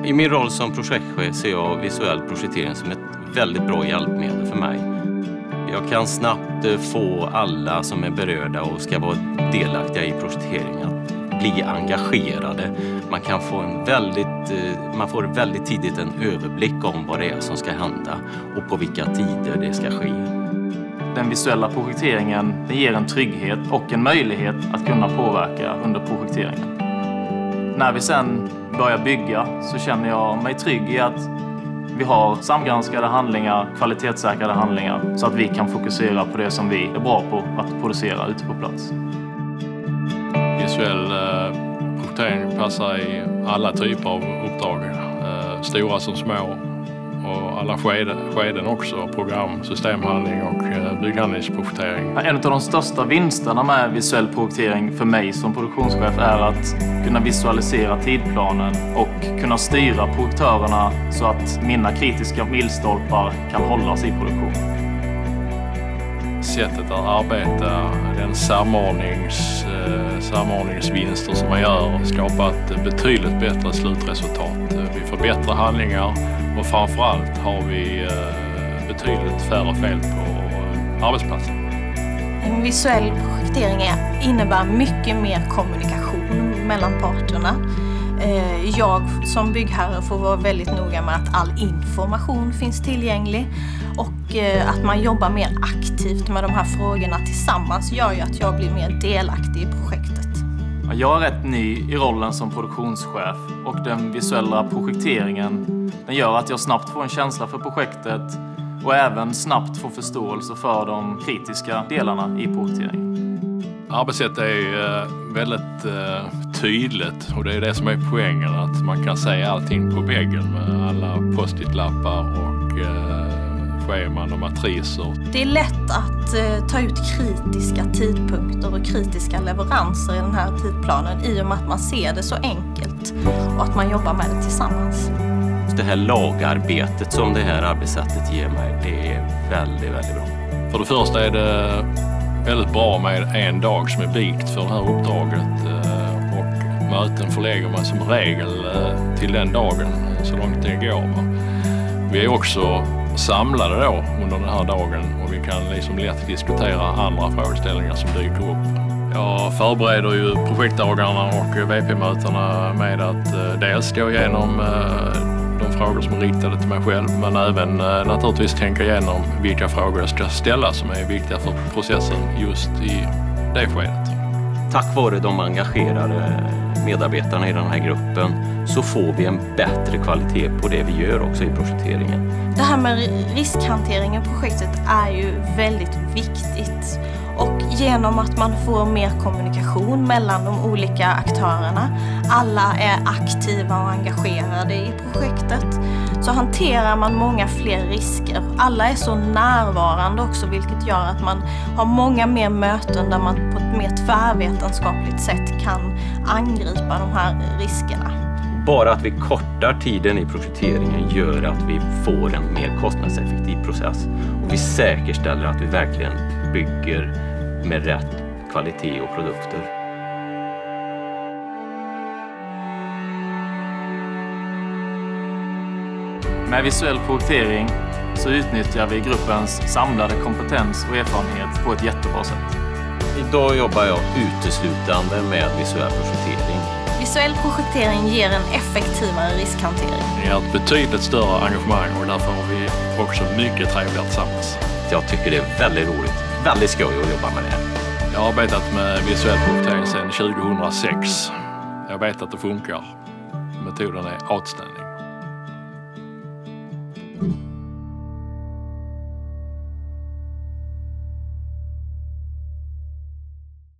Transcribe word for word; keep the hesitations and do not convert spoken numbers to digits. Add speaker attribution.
Speaker 1: I min roll som projektchef ser jag visuell projektering som ett väldigt bra hjälpmedel för mig. Jag kan snabbt få alla som är berörda och ska vara delaktiga i projekteringen att bli engagerade. Man kan få en väldigt, man får väldigt tidigt en överblick om vad det är som ska hända och på vilka tider det ska ske.
Speaker 2: Den visuella projekteringen den ger en trygghet och en möjlighet att kunna påverka under projekteringen. När vi sen börjar bygga så känner jag mig trygg i att vi har samgranskade handlingar, kvalitetssäkrade handlingar så att vi kan fokusera på det som vi är bra på att producera ute på plats.
Speaker 3: Visuell eh, projektering passar i alla typer av uppdrag, eh, stora som små och alla skeden, skeden också, program, systemhandling och eh, bygghandlingsprojektering.
Speaker 2: En av de största vinsterna med visuell projektering för mig som produktionschef är att kunna visualisera tidplanen och kunna styra projektörerna så att mina kritiska milstolpar kan hållas i produktion.
Speaker 3: Sättet att arbeta, den samordnings, eh, samordningsvinster som man gör skapar ett betydligt bättre slutresultat. Vi får bättre handlingar och framförallt har vi eh, betydligt färre fel på arbetsplatsen.
Speaker 4: En visuell projektering innebär mycket mer kommunikation mellan parterna. Jag som byggherre får vara väldigt noga med att all information finns tillgänglig och att man jobbar mer aktivt med de här frågorna tillsammans gör ju att jag blir mer delaktig i projektet.
Speaker 2: Jag är rätt ny i rollen som produktionschef och den visuella projekteringen den gör att jag snabbt får en känsla för projektet och även snabbt får förståelse för de kritiska delarna i projekteringen.
Speaker 3: Arbetssättet är väldigt tydligt och det är det som är poängen, att man kan se allting på väggen med alla post-it-lappar och scheman och matriser.
Speaker 4: Det är lätt att ta ut kritiska tidpunkter och kritiska leveranser i den här tidplanen i och med att man ser det så enkelt och att man jobbar med det tillsammans.
Speaker 1: Det här lagarbetet som det här arbetssättet ger mig, det är väldigt, väldigt bra.
Speaker 3: För det första är det väldigt bra med en dag som är vikt för det här uppdraget och möten förlägger man som regel till den dagen så långt det går. Vi är också samlade då under den här dagen och vi kan liksom lätt diskutera andra frågeställningar som dyker upp. Jag förbereder ju projektdagarna och V P-mötena med att dels gå igenom de frågor som är riktade till mig själv men även naturligtvis tänka igenom vilka frågor jag ska ställa som är viktiga för processen just i det skedet.
Speaker 1: Tack vare de engagerade medarbetarna i den här gruppen så får vi en bättre kvalitet på det vi gör också i projekteringen.
Speaker 4: Det här med riskhantering i projektet är ju väldigt viktigt. Och genom att man får mer kommunikation mellan de olika aktörerna, alla är aktiva och engagerade i projektet, så hanterar man många fler risker. Alla är så närvarande också, vilket gör att man har många mer möten där man på ett mer tvärvetenskapligt sätt kan angripa de här riskerna.
Speaker 1: Bara att vi kortar tiden i projekteringen gör att vi får en mer kostnadseffektiv process. Och vi säkerställer att vi verkligen bygger med rätt kvalitet och produkter.
Speaker 2: Med visuell projektering så utnyttjar vi gruppens samlade kompetens och erfarenhet på ett jättebra sätt.
Speaker 1: Idag jobbar jag uteslutande med visuell projektering.
Speaker 4: Visuell projektering ger en effektivare riskhantering.
Speaker 3: Det är ett betydligt större engagemang och därför har vi också mycket trevligare tillsammans.
Speaker 1: Jag tycker det är väldigt roligt, väldigt skoj att jobba med det här.
Speaker 3: Jag har arbetat med visuell projektering sedan tjugohundrasex. Jag vet att det funkar. Metoden är outstanding.